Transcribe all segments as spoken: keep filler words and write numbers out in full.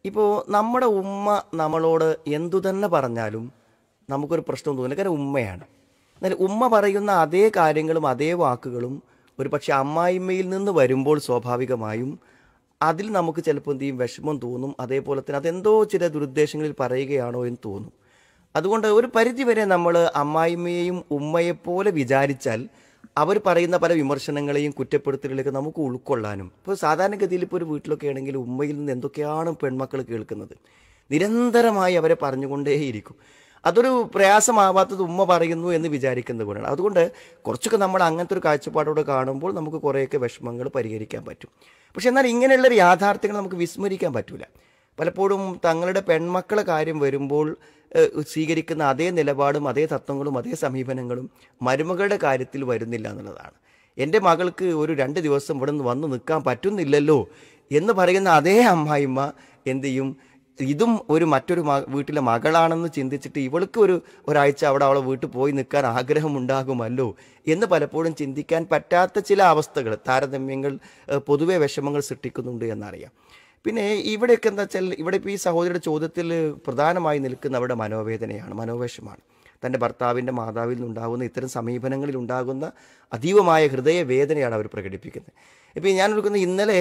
ഇപ്പോൾ നമ്മുടെ ഉമ്മ നമ്മളോട് എന്തു തന്നെ പറഞ്ഞാലും നമുക്കൊരു പ്രശ്നം തോന്നില്ല. കാരണം ഉമ്മയാണ്. എന്നാൽ ഉമ്മ പറയുന്ന അതേ കാര്യങ്ങളും അതേ വാക്കുകളും ഒരു പക്ഷേ അമ്മായിമ്മയിൽ നിന്ന് വരുമ്പോൾ സ്വാഭാവികമായും അതിൽ നമുക്ക് ചിലപ്പോൾ എന്ത് ചെയ്യും, വിഷമം തോന്നും. അതേപോലെ തന്നെ അതെന്തോ ചില ദുരുദ്ദേശങ്ങളിൽ പറയുകയാണോ എന്ന് തോന്നും. അതുകൊണ്ട് ഒരു പരിധിവരെ നമ്മൾ അമ്മായിമ്മയെയും ഉമ്മയെപ്പോലെ വിചാരിച്ചാൽ അവർ പറയുന്ന പല വിമർശനങ്ങളെയും കുറ്റപ്പെടുത്തലുകളൊക്കെ നമുക്ക് ഉൾക്കൊള്ളാനും. ഇപ്പോൾ സാധാരണഗതിയിൽ ഇപ്പോൾ ഒരു വീട്ടിലൊക്കെ ആണെങ്കിൽ ഉമ്മയിൽ നിന്ന് എന്തൊക്കെയാണ് പെൺമക്കൾ കേൾക്കുന്നത്, നിരന്തരമായി അവരെ പറഞ്ഞുകൊണ്ടേയിരിക്കും. അതൊരു പ്രയാസമാവാത്തത് ഉമ്മ പറയുന്നു എന്ന് വിചാരിക്കുന്നത് കൊണ്ടാണ്. അതുകൊണ്ട് കുറച്ചൊക്കെ നമ്മൾ അങ്ങനത്തെ ഒരു കാഴ്ചപ്പാടോടെ കാണുമ്പോൾ നമുക്ക് കുറേയൊക്കെ വിഷമങ്ങൾ പരിഹരിക്കാൻ പറ്റും. പക്ഷെ എന്നാൽ ഇങ്ങനെയുള്ളൊരു യാഥാർത്ഥ്യങ്ങൾ നമുക്ക് വിസ്മരിക്കാൻ പറ്റില്ല. പലപ്പോഴും തങ്ങളുടെ പെൺമക്കളെ കാര്യം വരുമ്പോൾ സ്വീകരിക്കുന്ന അതേ നിലപാടും അതേ തത്വങ്ങളും അതേ സമീപനങ്ങളും മരുമകളുടെ കാര്യത്തിൽ വരുന്നില്ല എന്നുള്ളതാണ്. എൻ്റെ മകൾക്ക് ഒരു രണ്ട് ദിവസം ഇവിടെ നിന്ന് വന്ന് നിൽക്കാൻ പറ്റുന്നില്ലല്ലോ എന്ന് പറയുന്ന അതേ അമ്മായിമ്മ എന്തു ചെയ്യും, ഇതും ഒരു മറ്റൊരു മ വീട്ടിലെ മകളാണെന്ന് ചിന്തിച്ചിട്ട് ഇവൾക്ക് ഒരു ഒരാഴ്ച അവിടെ അവളെ വീട്ടിൽ പോയി നിൽക്കാൻ ആഗ്രഹമുണ്ടാകുമല്ലോ എന്ന് പലപ്പോഴും ചിന്തിക്കാൻ പറ്റാത്ത ചില അവസ്ഥകൾ, താരതമ്യങ്ങൾ, പൊതുവെ വിഷമങ്ങൾ സൃഷ്ടിക്കുന്നുണ്ട് എന്നറിയാം. പിന്നെ ഇവിടെയൊക്കെ എന്താ വെച്ചാൽ, ഇവിടെ ഇപ്പോൾ ഈ സഹോദരിയുടെ ചോദ്യത്തിൽ പ്രധാനമായി നിൽക്കുന്ന അവരുടെ മനോവേദനയാണ്, മനോവേഷമാണ്. തൻ്റെ ഭർത്താവിൻ്റെ മാതാവിൽ നിന്നുണ്ടാകുന്ന ഇത്തരം സമീപനങ്ങളിൽ ഉണ്ടാകുന്ന അതീവമായ ഹൃദയവേദനയാണ് അവർ പ്രകടിപ്പിക്കുന്നത്. ഇപ്പോൾ ഞാൻ എടുക്കുന്ന ഇന്നലെ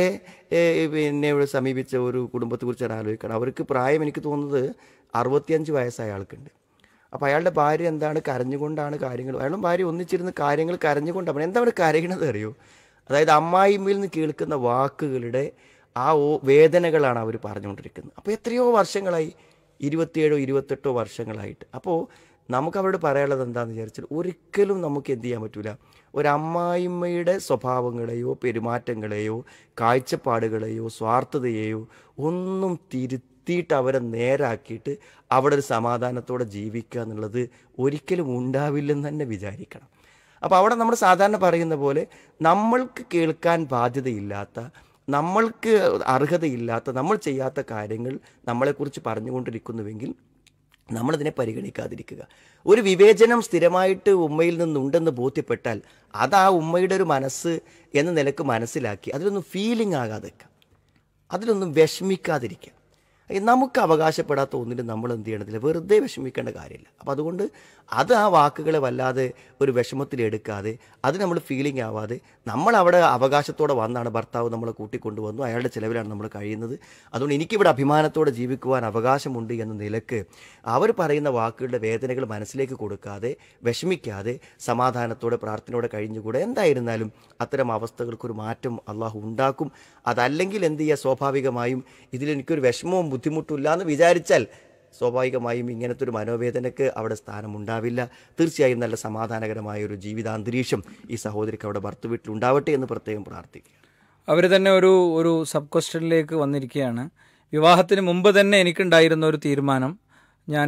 പിന്നെ ഇവിടെ സമീപിച്ച ഒരു കുടുംബത്തെക്കുറിച്ച് ഞാൻ ആലോചിക്കണം. അവർക്ക് പ്രായം എനിക്ക് തോന്നുന്നത് അറുപത്തിയഞ്ച് വയസ്സായ ആൾക്കുണ്ട്. അപ്പോൾ അയാളുടെ ഭാര്യ എന്താണ് കരഞ്ഞുകൊണ്ടാണ് കാര്യങ്ങൾ, അയാളും ഭാര്യ ഒന്നിച്ചിരുന്ന് കാര്യങ്ങൾ കരഞ്ഞുകൊണ്ടാണ്. എന്താ അവർ കരയണത് അറിയോ? അതായത് അമ്മായിമ്മയിൽ നിന്ന് കേൾക്കുന്ന വാക്കുകളുടെ ആ ഓ വേദനകളാണ് അവർ പറഞ്ഞുകൊണ്ടിരിക്കുന്നത്. അപ്പോൾ എത്രയോ വർഷങ്ങളായി, ഇരുപത്തിയേഴോ ഇരുപത്തെട്ടോ വർഷങ്ങളായിട്ട്. അപ്പോൾ നമുക്ക് അവരോട് പറയാനുള്ളത് എന്താണെന്ന് വിചാരിച്ചാൽ, ഒരിക്കലും നമുക്ക് എന്ത് ചെയ്യാൻ പറ്റില്ല, ഒരമ്മായിമ്മയുടെ സ്വഭാവങ്ങളെയോ പെരുമാറ്റങ്ങളെയോ കാഴ്ചപ്പാടുകളെയോ സ്വാർത്ഥതയെയോ ഒന്നും തിരുത്തിയിട്ട് അവരെ നേരാക്കിയിട്ട് അവിടെ ഒരു സമാധാനത്തോടെ ജീവിക്കുക എന്നുള്ളത് ഒരിക്കലും ഉണ്ടാവില്ലെന്ന് തന്നെ വിചാരിക്കണം. അപ്പോൾ അവിടെ നമ്മൾ സാധാരണ പറയുന്ന പോലെ നമ്മൾക്ക് കേൾക്കാൻ ബാധ്യതയില്ലാത്ത, നമ്മൾക്ക് അർഹതയില്ലാത്ത, നമ്മൾ ചെയ്യാത്ത കാര്യങ്ങൾ നമ്മളെക്കുറിച്ച് പറഞ്ഞുകൊണ്ടിരിക്കുന്നുവെങ്കിൽ നമ്മളതിനെ പരിഗണിക്കാതിരിക്കുക. ഒരു വിവേചനം സ്ഥിരമായിട്ട് ഉമ്മയിൽ നിന്നുണ്ടെന്ന് ബോധ്യപ്പെട്ടാൽ അത് ആ ഉമ്മയുടെ ഒരു മനസ്സ് എന്ന നിലക്ക് മനസ്സിലാക്കി അതിലൊന്നും ഫീലിംഗ് ആകാതെ, അതിലൊന്നും വിഷമിക്കാതിരിക്കുക. നമുക്ക് അവകാശപ്പെടാത്ത ഒന്നിനും നമ്മൾ എന്ത് ചെയ്യണതില്ല, വെറുതെ വിഷമിക്കേണ്ട കാര്യമില്ല. അപ്പം അതുകൊണ്ട് അത് ആ വാക്കുകളെ വല്ലാതെ ഒരു വിഷമത്തിലെടുക്കാതെ, അത് നമ്മൾ ഫീലിംഗ് ആവാതെ, നമ്മളവിടെ അവകാശത്തോടെ വന്നാണ് ഭർത്താവ് നമ്മളെ കൂട്ടിക്കൊണ്ടുവന്നു, അയാളുടെ ചിലവിലാണ് നമ്മൾ കഴിയുന്നത്, അതുകൊണ്ട് എനിക്കിവിടെ അഭിമാനത്തോടെ ജീവിക്കുവാൻ അവകാശമുണ്ട് എന്ന നിലക്ക് അവർ പറയുന്ന വാക്കുകളുടെ വേദനകൾ മനസ്സിലേക്ക് കൊടുക്കാതെ, വിഷമിക്കാതെ, സമാധാനത്തോടെ പ്രാർത്ഥനയോടെ കഴിഞ്ഞുകൂടെ. എന്തായിരുന്നാലും അത്തരം അവസ്ഥകൾക്കൊരു മാറ്റം അള്ളാഹു ഉണ്ടാക്കും. അതല്ലെങ്കിൽ എന്ത് ചെയ്യുക, സ്വാഭാവികമായും ഇതിലെനിക്കൊരു വിഷമവും ബുദ്ധിമുട്ടില്ല എന്ന് വിചാരിച്ചാൽ സ്വാഭാവികമായും ഇങ്ങനത്തെ ഒരു മനോവേദനയ്ക്ക് അവിടെ സ്ഥാനമുണ്ടാവില്ല. തീർച്ചയായും നല്ല സമാധാനകരമായ ഒരു ജീവിതാന്തരീക്ഷം ഈ സഹോദരിക്ക് അവിടെ ഭർത്തൃ വീട്ടിൽ ഉണ്ടാവട്ടെ എന്ന് പ്രത്യേകം പ്രാർത്ഥിക്കുക. അവർ തന്നെ ഒരു ഒരു സബ് ക്വസ്റ്റ്യനിലേക്ക് വന്നിരിക്കുകയാണ്. വിവാഹത്തിന് മുമ്പ് തന്നെ എനിക്കുണ്ടായിരുന്ന ഒരു തീരുമാനം, ഞാൻ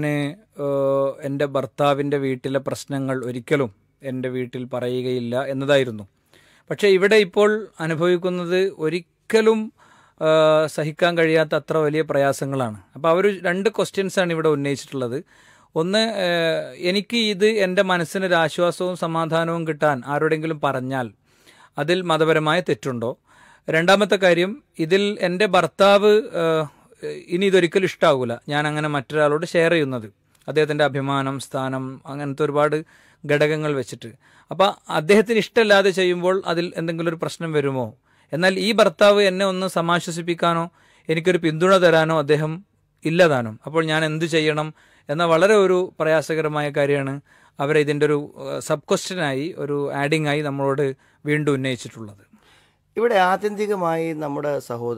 എൻ്റെ ഭർത്താവിൻ്റെ വീട്ടിലെ പ്രശ്നങ്ങൾ ഒരിക്കലും എൻ്റെ വീട്ടിൽ പറയുകയില്ല എന്നതായിരുന്നു. പക്ഷേ ഇവിടെ ഇപ്പോൾ അനുഭവിക്കുന്നത് ഒരിക്കലും സഹിക്കാൻ കഴിയാത്ത അത്ര വലിയ പ്രയാസങ്ങളാണ്. അപ്പോൾ അവർ രണ്ട് ക്വസ്റ്റ്യൻസാണ് ഇവിടെ ഉന്നയിച്ചിട്ടുള്ളത്. ഒന്ന്, എനിക്ക് ഇത് എൻ്റെ മനസ്സിനൊരു ആശ്വാസവും സമാധാനവും കിട്ടാൻ ആരോടെങ്കിലും പറഞ്ഞാൽ അതിൽ മതപരമായ തെറ്റുണ്ടോ? രണ്ടാമത്തെ കാര്യം, ഇതിൽ എൻ്റെ ഭർത്താവ് ഇനി ഇതൊരിക്കലും ഇഷ്ടാവൂല ഞാൻ അങ്ങനെ മറ്റൊരാളോട് ഷെയർ ചെയ്യുന്നത്, അദ്ദേഹത്തിൻ്റെ അഭിമാനം, സ്ഥാനം, അങ്ങനത്തെ ഒരുപാട് ഘടകങ്ങൾ വെച്ചിട്ട്. അപ്പോൾ അദ്ദേഹത്തിന് ഇഷ്ടമില്ലാതെ ചെയ്യുമ്പോൾ അതിൽ എന്തെങ്കിലും ഒരു പ്രശ്നം വരുമോ? എന്നാൽ ഈ ഭർത്താവ് എന്നെ ഒന്ന് സമാശ്വസിപ്പിക്കാനോ എനിക്കൊരു പിന്തുണ തരാനോ അദ്ദേഹം ഇല്ലതാനും. അപ്പോൾ ഞാൻ എന്ത് ചെയ്യണം എന്ന വളരെ ഒരു പ്രയാസകരമായ കാര്യമാണ് അവരെ ഇതിൻ്റെ ഒരു സബ് ക്വസ്റ്റ്യനായി, ഒരു ആഡിങ് ആയി നമ്മളോട് വീണ്ടും ഉന്നയിച്ചിട്ടുള്ളത്. ഇവിടെ ആത്യന്തികമായി നമ്മുടെ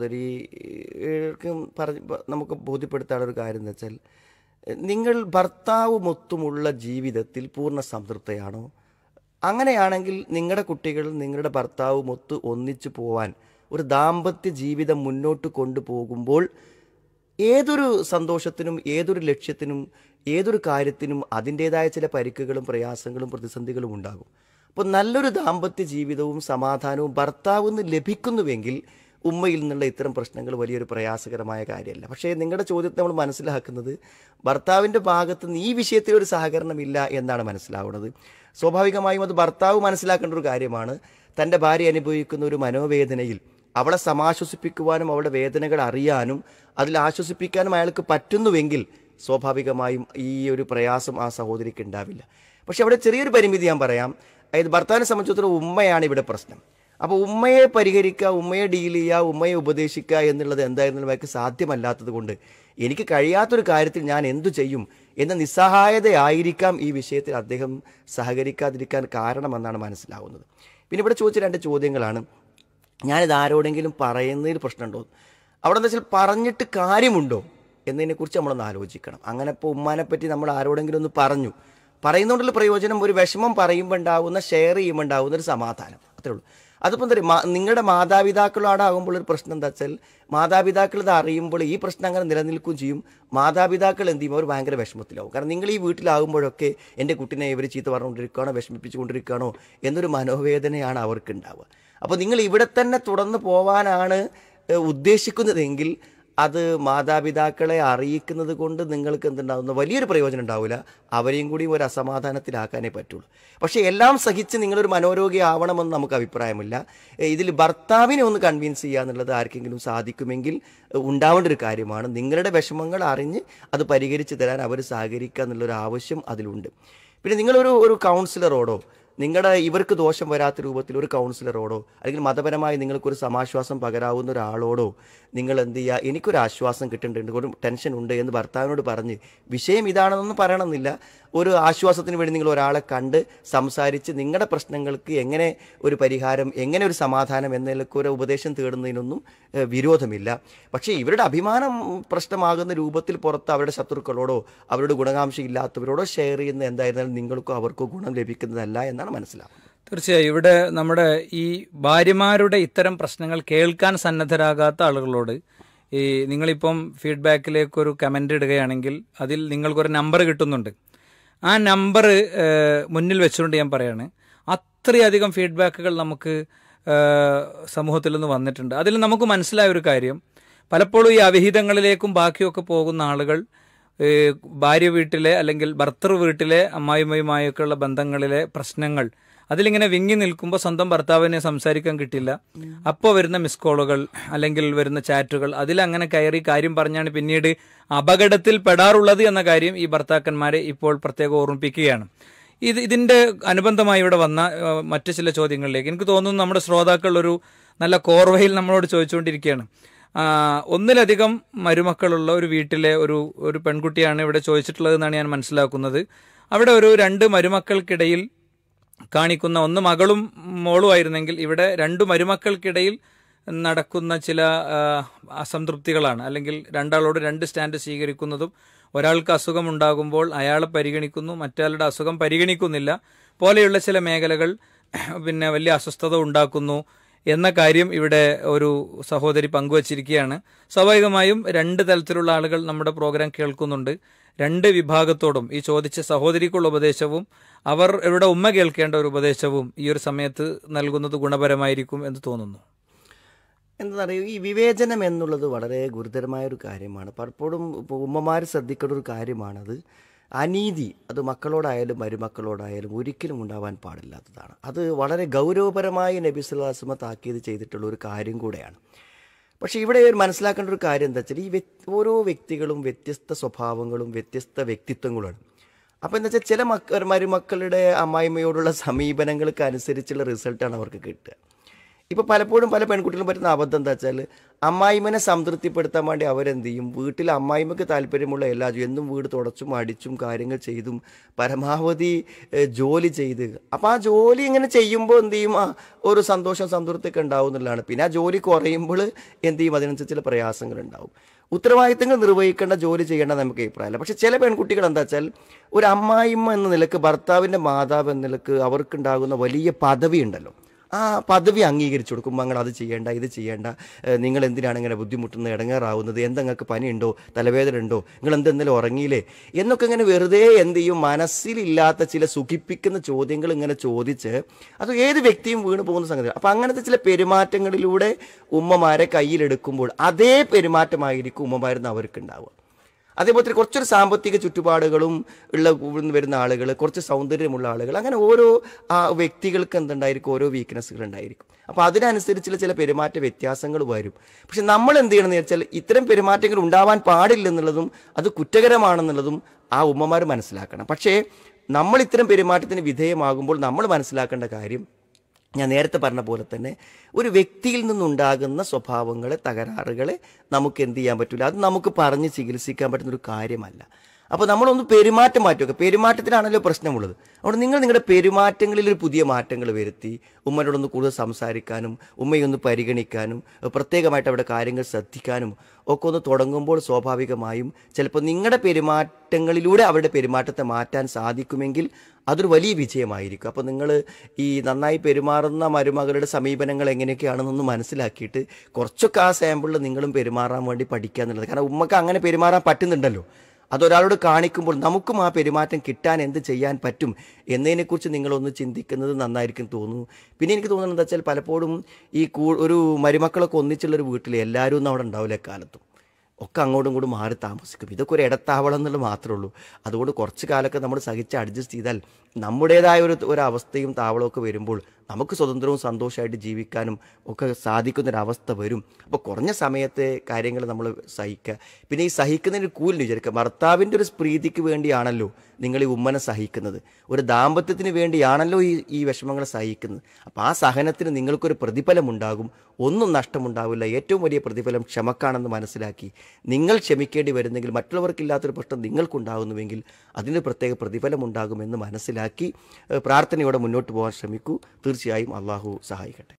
സഹോദരിക്കും പറഞ്ഞ് നമുക്ക് ബോധ്യപ്പെടുത്താനുള്ള ഒരു കാര്യം എന്ന് വെച്ചാൽ, നിങ്ങൾ ഭർത്താവുമൊത്തുമുള്ള ജീവിതത്തിൽ പൂർണ്ണ സംതൃപ്തയാണോ? അങ്ങനെയാണെങ്കിൽ നിങ്ങളുടെ കുട്ടികൾ നിങ്ങളുടെ ഭർത്താവുമൊത്ത് ഒന്നിച്ചു പോവാൻ, ഒരു ദാമ്പത്യ ജീവിതം മുന്നോട്ട് കൊണ്ടുപോകുമ്പോൾ ഏതൊരു സന്തോഷത്തിനും ഏതൊരു ലക്ഷ്യത്തിനും ഏതൊരു കാര്യത്തിനും അതിൻ്റേതായ ചില പരിക്കുകളും പ്രയാസങ്ങളും പ്രതിസന്ധികളും ഉണ്ടാകും. അപ്പോൾ നല്ലൊരു ദാമ്പത്യ ജീവിതവും സമാധാനവും ഭർത്താവിൽ നിന്ന് ലഭിക്കുന്നുവെങ്കിൽ ഉമ്മയിൽ നിന്നുള്ള ഇത്തരം പ്രശ്നങ്ങൾ വലിയൊരു പ്രയാസകരമായ കാര്യമല്ല. പക്ഷേ നിങ്ങളുടെ ചോദ്യത്തെ നമ്മൾ മനസ്സിലാക്കുന്നത് ഭർത്താവിൻ്റെ ഭാഗത്ത് നിന്ന് ഈ വിഷയത്തിൽ ഒരു സഹകരണമില്ല എന്നാണ് മനസ്സിലാവുന്നത്. സ്വാഭാവികമായും അത് ഭർത്താവ് മനസ്സിലാക്കേണ്ട ഒരു കാര്യമാണ്. തൻ്റെ ഭാര്യ അനുഭവിക്കുന്ന ഒരു മനോവേദനയിൽ അവളെ സമാശ്വസിപ്പിക്കുവാനും അവളുടെ വേദനകൾ അറിയാനും അതിൽ ആശ്വസിപ്പിക്കാനും അയാൾക്ക് പറ്റുന്നുവെങ്കിൽ സ്വാഭാവികമായും ഈ ഒരു പ്രയാസം ആ സഹോദരിക്ക് ഉണ്ടാവില്ല. പക്ഷെ അവിടെ ചെറിയൊരു പരിമിതി ഞാൻ പറയാം. അതായത് ഭർത്താവിനെ സംബന്ധിച്ചിടത്തോളം ഉമ്മയാണ് ഇവിടെ പ്രശ്നം. അപ്പോൾ ഉമ്മയെ പരിഹരിക്കുക, ഉമ്മയെ ഡീൽ ചെയ്യുക, ഉമ്മയെ ഉപദേശിക്കുക എന്നുള്ളത് എന്തായിരുന്നാലും അയാൾക്ക് സാധ്യമല്ലാത്തത് കൊണ്ട് എനിക്ക് കഴിയാത്തൊരു കാര്യത്തിൽ ഞാൻ എന്തു ചെയ്യും എന്ന നിസ്സഹായതയായിരിക്കാം ഈ വിഷയത്തിൽ അദ്ദേഹം സഹകരിക്കാതിരിക്കാൻ കാരണമെന്നാണ് മനസ്സിലാവുന്നത്. പിന്നെ ഇവിടെ ചോദിച്ച രണ്ട് ചോദ്യങ്ങളാണ്. ഞാനിത് ആരോടെങ്കിലും പറയുന്നതിൽ പ്രശ്നമുണ്ടോ, അവിടെ എന്താ വെച്ചാൽ പറഞ്ഞിട്ട് കാര്യമുണ്ടോ എന്നതിനെക്കുറിച്ച് നമ്മളൊന്ന് ആലോചിക്കണം. അങ്ങനെ ഇപ്പോൾ ഉമ്മാനെ പറ്റി നമ്മൾ ആരോടെങ്കിലും ഒന്ന് പറഞ്ഞു, പറയുന്നതുകൊണ്ടുള്ള പ്രയോജനം ഒരു വിഷമം പറയുമ്പോൾ ഉണ്ടാകുന്ന, ഷെയർ ചെയ്യുമ്പോൾ ഉണ്ടാകുന്ന ഒരു സമാധാനം, അത്രേ ഉള്ളൂ. അതിപ്പോൾ എന്താ പറയുക, നിങ്ങളുടെ മാതാപിതാക്കളോടാകുമ്പോൾ ഒരു പ്രശ്നം എന്താ വെച്ചാൽ മാതാപിതാക്കൾ ഇത് അറിയുമ്പോൾ ഈ പ്രശ്നം അങ്ങനെ നിലനിൽക്കുകയും ചെയ്യും. മാതാപിതാക്കൾ എന്ത് ചെയ്യും, അവർ ഭയങ്കര വിഷമത്തിലാവും. കാരണം നിങ്ങൾ ഈ വീട്ടിലാകുമ്പോഴൊക്കെ എൻ്റെ കുട്ടിനെ ഇവർ ചീത്ത പറഞ്ഞുകൊണ്ടിരിക്കുകയാണോ, വിഷമിപ്പിച്ചുകൊണ്ടിരിക്കുകയാണോ എന്നൊരു മനോവേദനയാണ് അവർക്ക് ഉണ്ടാവുക. അപ്പോൾ നിങ്ങൾ ഇവിടെ തന്നെ തുടർന്ന് പോവാനാണ് ഉദ്ദേശിക്കുന്നതെങ്കിൽ അത് മാതാപിതാക്കളെ അറിയിക്കുന്നത് കൊണ്ട് നിങ്ങൾക്ക് എന്തുണ്ടാകുന്ന വലിയൊരു പ്രയോജനം ഉണ്ടാവില്ല. അവരെയും കൂടി ഒരു അസമാധാനത്തിലാക്കാനേ പറ്റുള്ളൂ. പക്ഷേ എല്ലാം സഹിച്ച് നിങ്ങളൊരു മനോരോഗി ആവണമെന്ന് നമുക്ക് അഭിപ്രായമില്ല. ഇതിൽ ഭർത്താവിനെ ഒന്ന് കൺവിൻസ് ചെയ്യുക എന്നുള്ളത് ആർക്കെങ്കിലും സാധിക്കുമെങ്കിൽ ഉണ്ടാവേണ്ട ഒരു കാര്യമാണ്. നിങ്ങളുടെ വിഷമങ്ങൾ അറിഞ്ഞ് അത് പരിഹരിച്ച് തരാൻ അവർ സഹകരിക്കുക എന്നുള്ളൊരു ആവശ്യം അതിലുണ്ട്. പിന്നെ നിങ്ങളൊരു ഒരു കൗൺസിലറോടോ നിങ്ങളുടെ ഇവർക്ക് ദോഷം വരാത്ത രൂപത്തിൽ ഒരു കൗൺസിലറോടോ അല്ലെങ്കിൽ മതപരമായി നിങ്ങൾക്കൊരു സമാശ്വാസം പകരാവുന്ന ഒരാളോടോ നിങ്ങൾ എന്ത് ചെയ്യുക, എനിക്കൊരു ആശ്വാസം കിട്ടുന്നുണ്ട്, ഒരു ടെൻഷൻ ഉണ്ട് എന്ന് ഭർത്താവിനോട് പറഞ്ഞ്, വിഷയം ഇതാണെന്നൊന്നും പറയണമെന്നില്ല, ഒരു ആശ്വാസത്തിന് വേണ്ടി നിങ്ങൾ ഒരാളെ കണ്ട് സംസാരിച്ച് നിങ്ങളുടെ പ്രശ്നങ്ങൾക്ക് എങ്ങനെ ഒരു പരിഹാരം, എങ്ങനെ ഒരു സമാധാനം എന്നതിലൊക്കെ ഒരു ഉപദേശം തേടുന്നതിനൊന്നും വിരോധമില്ല. പക്ഷേ ഇവരുടെ അഭിമാനം പ്രശ്നമാകുന്ന രൂപത്തിൽ പുറത്ത് അവരുടെ ശത്രുക്കളോടോ അവരുടെ ഗുണകാംക്ഷ ഇല്ലാത്തവരോടോ ഷെയർ ചെയ്യുന്ന എന്തായിരുന്നാലും നിങ്ങൾക്കോ അവർക്കോ ഗുണം ലഭിക്കുന്നതല്ല എന്നാണ് മനസ്സിലാവുന്നത്. തീർച്ചയായും ഇവിടെ നമ്മുടെ ഈ ഭാര്യമാരുടെ ഇത്തരം പ്രശ്നങ്ങൾ കേൾക്കാൻ സന്നദ്ധരാകാത്ത ആളുകളോട് ഈ നിങ്ങളിപ്പം ഫീഡ്ബാക്കിലേക്കൊരു കമൻ്റ് ഇടുകയാണെങ്കിൽ അതിൽ നിങ്ങൾക്കൊരു നമ്പർ കിട്ടുന്നുണ്ട്. ആ നമ്പർ മുന്നിൽ വെച്ചുകൊണ്ട് ഞാൻ പറയാണ്, അത്രയധികം ഫീഡ്ബാക്കുകൾ നമുക്ക് സമൂഹത്തിൽ നിന്ന് വന്നിട്ടുണ്ട്. അതിൽ നമുക്ക് മനസ്സിലായ ഒരു കാര്യം, പലപ്പോഴും ഈ അവിഹിതങ്ങളിലേക്കും ബാക്കിയൊക്കെ പോകുന്ന ആളുകൾ ഭാര്യ വീട്ടിലെ അല്ലെങ്കിൽ ഭർത്തൃ വീട്ടിലെ അമ്മായിമ്മയുമായൊക്കെയുള്ള ബന്ധങ്ങളിലെ പ്രശ്നങ്ങൾ അതിലിങ്ങനെ വിങ്ങി നിൽക്കുമ്പോൾ സ്വന്തം ഭർത്താവിനെ സംസാരിക്കാൻ കിട്ടില്ല. അപ്പോൾ വരുന്ന മിസ് കോളുകൾ അല്ലെങ്കിൽ വരുന്ന ചാറ്റുകൾ, അതിലങ്ങനെ കയറി കാര്യം പറഞ്ഞാണ് പിന്നീട് അപകടത്തിൽ പെടാറുള്ളത് എന്ന കാര്യം ഈ ഭർത്താക്കന്മാരെ ഇപ്പോൾ പ്രത്യേകം ഓർമ്മിപ്പിക്കുകയാണ്. ഇത് ഇതിൻ്റെ അനുബന്ധമായി ഇവിടെ വന്ന മറ്റു ചില ചോദ്യങ്ങളിലേക്ക് എനിക്ക് തോന്നുന്നു നമ്മുടെ ശ്രോതാക്കൾ ഒരു നല്ല കോർവയിൽ നമ്മളോട് ചോദിച്ചുകൊണ്ടിരിക്കുകയാണ്. ഒന്നിലധികം മരുമക്കളുള്ള ഒരു വീട്ടിലെ ഒരു ഒരു പെൺകുട്ടിയാണ് ഇവിടെ ചോദിച്ചിട്ടുള്ളതെന്നാണ് ഞാൻ മനസ്സിലാക്കുന്നത്. അവിടെ ഒരു രണ്ട് മരുമക്കൾക്കിടയിൽ കാണിക്കുന്ന, ഒന്ന് മകളും മോളുമായിരുന്നെങ്കിൽ ഇവിടെ രണ്ടു മരുമക്കൾക്കിടയിൽ നടക്കുന്ന ചില അസംതൃപ്തികളാണ്. അല്ലെങ്കിൽ രണ്ടാളോട് രണ്ട് സ്റ്റാൻഡ് സ്വീകരിക്കുന്നതും, ഒരാൾക്ക് അസുഖം ഉണ്ടാകുമ്പോൾ അയാളെ പരിഗണിക്കുന്നു, മറ്റയാളുടെ അസുഖം പരിഗണിക്കുന്നില്ല പോലെയുള്ള ചില മേഖലകൾ പിന്നെ വലിയ അസ്വസ്ഥത ഉണ്ടാക്കുന്നു എന്ന കാര്യം ഇവിടെ ഒരു സഹോദരി പങ്കുവച്ചിരിക്കുകയാണ്. സ്വാഭാവികമായും രണ്ട് തലത്തിലുള്ള ആളുകൾ നമ്മുടെ പ്രോഗ്രാം കേൾക്കുന്നുണ്ട്. രണ്ട് വിഭാഗത്തോടും ഈ ചോദിച്ച സഹോദരിക്കുള്ള ഉപദേശവും അവർ ഇവിടെ ഉമ്മ കേൾക്കേണ്ട ഒരു ഉപദേശവും ഈ ഒരു സമയത്ത് നൽകുന്നത് ഗുണപരമായിരിക്കും എന്ന് തോന്നുന്നു. എന്താ പറയുക, ഈ വിവേചനം എന്നുള്ളത് വളരെ ഗുരുതരമായൊരു കാര്യമാണ്. പലപ്പോഴും ഉമ്മമാർ ശ്രദ്ധിക്കേണ്ട ഒരു കാര്യമാണത്. അനീതി അത് മക്കളോടായാലും മരുമക്കളോടായാലും ഒരിക്കലും ഉണ്ടാവാൻ പാടില്ലാത്തതാണ്. അത് വളരെ ഗൗരവപരമായി നബി സല്ലല്ലാഹു അലൈഹി വസല്ലം താക്കീത് ചെയ്തിട്ടുള്ള ഒരു കാര്യം കൂടെയാണ്. പക്ഷേ ഇവിടെ മനസ്സിലാക്കേണ്ട ഒരു കാര്യം എന്താ വെച്ചാൽ, ഈ വ്യക്തി ഓരോ വ്യക്തികളും വ്യത്യസ്ത സ്വഭാവങ്ങളും വ്യത്യസ്ത വ്യക്തിത്വങ്ങളുമാണ്. അപ്പോൾ എന്താ വെച്ചാൽ ചില മക്ക മരുമക്കളുടെ അമ്മായിമ്മയോടുള്ള സമീപനങ്ങൾക്ക് അനുസരിച്ചുള്ള റിസൾട്ടാണ് അവർക്ക് കിട്ടുക. ഇപ്പോൾ പലപ്പോഴും പല പെൺകുട്ടികളും പറ്റുന്ന അബദ്ധം എന്താ വെച്ചാൽ, അമ്മായിമ്മനെ സംതൃപ്തിപ്പെടുത്താൻ വേണ്ടി അവരെന്ത് ചെയ്യും, വീട്ടിൽ അമ്മായിമ്മക്ക് താല്പര്യമുള്ള എല്ലാ എന്നും വീട് തുടച്ചും അടിച്ചും കാര്യങ്ങൾ ചെയ്തും പരമാവധി ജോലി ചെയ്ത്, അപ്പോൾ ആ ജോലി ഇങ്ങനെ ചെയ്യുമ്പോൾ എന്ത് ചെയ്യും, ആ ഒരു സന്തോഷം സംതൃപ്തിയൊക്കെ ഉണ്ടാവും എന്നുള്ളതാണ്. പിന്നെ ആ ജോലി കുറയുമ്പോൾ എന്ത് ചെയ്യും, അതിനനുസരിച്ചുള്ള പ്രയാസങ്ങൾ ഉണ്ടാവും. ഉത്തരവാദിത്തങ്ങൾ നിർവഹിക്കേണ്ട ജോലി ചെയ്യേണ്ട നമുക്ക് അഭിപ്രായമില്ല. പക്ഷേ ചില പെൺകുട്ടികൾ എന്താ വെച്ചാൽ, ഒരു അമ്മായിമ്മ എന്ന നിലക്ക്, ഭർത്താവിൻ്റെ മാതാവ് എന്ന നിലക്ക് അവർക്കുണ്ടാകുന്ന വലിയ പദവി ഉണ്ടല്ലോ, ആ പദവി അംഗീകരിച്ചു കൊടുക്കും. നിങ്ങൾ അത് ചെയ്യേണ്ട, ഇത് ചെയ്യേണ്ട, നിങ്ങൾ എന്തിനാണ് ഇങ്ങനെ ബുദ്ധിമുട്ടുന്നത്, ഇടങ്ങേറാവുന്നത്, എന്തെങ്ങൾക്ക് പനിയുണ്ടോ, തലവേദന ഉണ്ടോ, നിങ്ങൾ എന്തെന്തെങ്കിലും ഉറങ്ങിയില്ലേ എന്നൊക്കെ ഇങ്ങനെ വെറുതെ എന്ത് ചെയ്യും, മനസ്സിലില്ലാത്ത ചില സുഖിപ്പിക്കുന്ന ചോദ്യങ്ങൾ ഇങ്ങനെ ചോദിച്ച് അത് ഏത് വ്യക്തിയും വീണ് പോകുന്ന സംഗതി. അപ്പം അങ്ങനത്തെ ചില പെരുമാറ്റങ്ങളിലൂടെ ഉമ്മമാരെ കയ്യിലെടുക്കുമ്പോൾ അതേ പെരുമാറ്റമായിരിക്കും ഉമ്മമാരെന്ന് അവർക്കുണ്ടാവുക. അതേപോലെ തന്നെ കുറച്ചൊരു സാമ്പത്തിക ചുറ്റുപാടുകളും ഉള്ള ഇവിടുന്ന് വരുന്ന ആളുകൾ, കുറച്ച് സൗന്ദര്യമുള്ള ആളുകൾ, അങ്ങനെ ഓരോ ആ വ്യക്തികൾക്ക് എന്തുണ്ടായിരിക്കും, ഓരോ വീക്ക്നെസ്സുകൾ ഉണ്ടായിരിക്കും. അപ്പോൾ അതിനനുസരിച്ചുള്ള ചില പെരുമാറ്റ വ്യത്യാസങ്ങൾ വരും. പക്ഷെ നമ്മൾ എന്ത് ചെയ്യണമെന്ന് വെച്ചാൽ ഇത്തരം പെരുമാറ്റങ്ങൾ ഉണ്ടാവാൻ പാടില്ലെന്നുള്ളതും അത് കുറ്റകരമാണെന്നുള്ളതും ആ ഉമ്മമാർ മനസ്സിലാക്കണം. പക്ഷേ നമ്മൾ ഇത്തരം പെരുമാറ്റത്തിന് വിധേയമാകുമ്പോൾ നമ്മൾ മനസ്സിലാക്കേണ്ട കാര്യം, ഞാൻ നേരത്തെ പറഞ്ഞ പോലെ തന്നെ ഒരു വ്യക്തിയിൽ നിന്നുണ്ടാകുന്ന സ്വഭാവങ്ങളെ, തകരാറുകളെ നമുക്ക് എന്ത് ചെയ്യാൻ പറ്റില്ല, അത് നമുക്ക് പറഞ്ഞ് ചികിത്സിക്കാൻ പറ്റുന്നൊരു കാര്യമല്ല. അപ്പോൾ നമ്മളൊന്ന് പെരുമാറ്റം മാറ്റുക. പെരുമാറ്റത്തിനാണല്ലോ പ്രശ്നമുള്ളത്. അതുകൊണ്ട് നിങ്ങൾ നിങ്ങളുടെ പെരുമാറ്റങ്ങളിൽ ഒരു പുതിയ മാറ്റങ്ങൾ വരുത്തി ഉമ്മയോടൊന്ന് കൂടുതൽ സംസാരിക്കാനും ഉമ്മയൊന്ന് പരിഗണിക്കാനും പ്രത്യേകമായിട്ട് അവിടെ കാര്യങ്ങൾ ശ്രദ്ധിക്കാനും ഒക്കെ ഒന്ന് തുടങ്ങുമ്പോൾ സ്വാഭാവികമായും ചിലപ്പോൾ നിങ്ങളുടെ പെരുമാറ്റങ്ങളിലൂടെ അവരുടെ പെരുമാറ്റത്തെ മാറ്റാൻ സാധിക്കുമെങ്കിൽ അതൊരു വലിയ വിജയമായിരിക്കും. അപ്പോൾ നിങ്ങൾ ഈ നന്നായി പെരുമാറുന്ന മരുമകളുടെ സമീപനങ്ങൾ എങ്ങനെയൊക്കെയാണെന്നൊന്ന് മനസ്സിലാക്കിയിട്ട് കുറച്ചൊക്കെ ആ സാമ്പിളിൽ നിങ്ങളും പെരുമാറാൻ വേണ്ടി പഠിക്കുക എന്നുള്ളത്. കാരണം ഉമ്മക്ക് അങ്ങനെ പെരുമാറാൻ പറ്റുന്നുണ്ടല്ലോ, അതൊരാളോട് കാണിക്കുമ്പോൾ നമുക്കും ആ പെരുമാറ്റം കിട്ടാൻ എന്ത് ചെയ്യാൻ പറ്റും എന്നതിനെക്കുറിച്ച് നിങ്ങളൊന്ന് ചിന്തിക്കുന്നത് നന്നായിരിക്കും തോന്നുന്നു. പിന്നെ എനിക്ക് തോന്നുന്നത് എന്താ വെച്ചാൽ പലപ്പോഴും ഈ കൂ ഒരു മരുമക്കളൊക്കെ ഒന്നിച്ചുള്ളൊരു വീട്ടിൽ എല്ലാവരും ഒന്നും അവിടെ ഉണ്ടാവില്ല, എക്കാലത്തും ഒക്കെ അങ്ങോട്ടും ഇങ്ങോട്ടും മാറി താമസിക്കും. ഇതൊക്കെ ഒരു ഇടത്താവളം എന്നുള്ളത് മാത്രമേ ഉള്ളൂ. അതുകൊണ്ട് കുറച്ച് കാലമൊക്കെ നമ്മൾ സഹിച്ച് അഡ്ജസ്റ്റ് ചെയ്താൽ നമ്മുടേതായ ഒരു ഒരവസ്ഥയും താവളമൊക്കെ വരുമ്പോൾ നമുക്ക് സ്വതന്ത്രവും സന്തോഷമായിട്ട് ജീവിക്കാനും ഒക്കെ സാധിക്കുന്നൊരവസ്ഥ വരും. അപ്പോൾ കുറഞ്ഞ സമയത്തെ കാര്യങ്ങൾ നമ്മൾ സഹിക്കുക. പിന്നെ ഈ സഹിക്കുന്നതിന് കൂലിന് വിചാരിക്കുക. ഭർത്താവിൻ്റെ ഒരു പ്രീതിക്ക് വേണ്ടിയാണല്ലോ നിങ്ങൾ ഈ ഉമ്മനെ സഹിക്കുന്നത്, ഒരു ദാമ്പത്യത്തിന് വേണ്ടിയാണല്ലോ ഈ ഈ വിഷമങ്ങൾ സഹിക്കുന്നത്. അപ്പോൾ ആ സഹനത്തിന് നിങ്ങൾക്കൊരു പ്രതിഫലം ഉണ്ടാകും, ഒന്നും നഷ്ടമുണ്ടാവില്ല. ഏറ്റവും വലിയ പ്രതിഫലം ക്ഷമക്കാണെന്ന് മനസ്സിലാക്കി നിങ്ങൾ ക്ഷമിക്കേണ്ടി വരുന്നെങ്കിൽ, മറ്റുള്ളവർക്കില്ലാത്തൊരു പ്രശ്നം നിങ്ങൾക്കുണ്ടാകുന്നുവെങ്കിൽ അതിന് പ്രത്യേക പ്രതിഫലം ഉണ്ടാകുമെന്ന് മനസ്സിലാക്കി പ്രാർത്ഥനയോടെ മുന്നോട്ട് പോകാൻ ശ്രമിക്കൂ. തീർച്ചയായും അള്ളാഹു സഹായിക്കട്ടെ.